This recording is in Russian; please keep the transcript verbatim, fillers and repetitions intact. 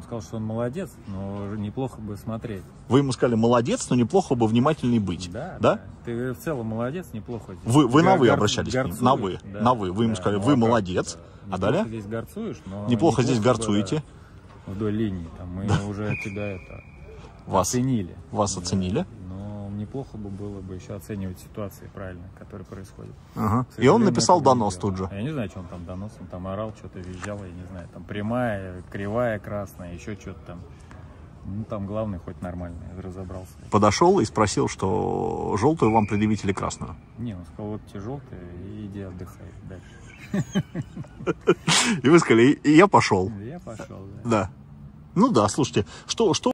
сказал, что он молодец, но неплохо бы смотреть. Вы ему сказали, молодец, но неплохо бы внимательней быть. Да, да? да. Ты в целом молодец, неплохо. Вы, вы на вы Гор... обращались горцуешь, к ним? На вы. Да, на вы. Вы ему да, сказали, ну, вы а молодец. Да. А далее? Здесь горцуешь, но неплохо здесь горцуете. Бы, да, вдоль линии. Там мы да. уже тебя это вас, оценили. Вас да. оценили. Но неплохо бы было бы еще оценивать ситуации правильно, которые происходят. Ага. И он написал донос тут же. Я не знаю, что он там донос, он там орал, что-то визжал, я не знаю. Там прямая, кривая, красная, еще что-то там. Ну, там главное, хоть нормально, разобрался. Подошел и спросил, что желтую вам предъявить или красную? Не, он сказал, вот тебе желтая, и иди отдыхай дальше. И вы сказали, и я пошел. Я пошел, да. Да. Ну да, слушайте, что... что